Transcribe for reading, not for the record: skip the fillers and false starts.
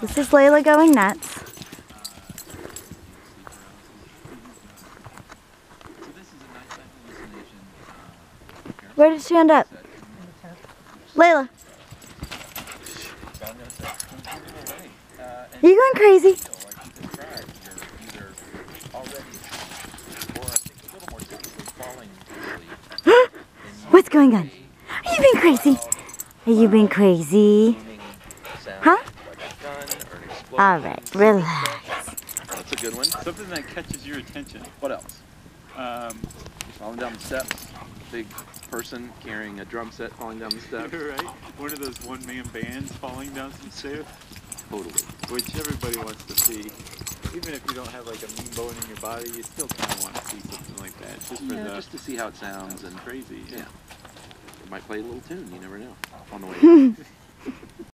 This is Layla going nuts. Where did she end up? Layla. Are you going crazy? What's going on? Are you being crazy? Are you being crazy? Huh? Alright, relax. That's a good one. Something that catches your attention. What else? Falling down the steps. Big person carrying a drum set falling down the steps. Right? One of those one-man bands falling down some stairs. Totally. Which everybody wants to see. Even if you don't have like a mean bone in your body, you still kind of want to see something like that. Just for Just to see how it sounds and crazy. Yeah. It might play a little tune, you never know, on the way down.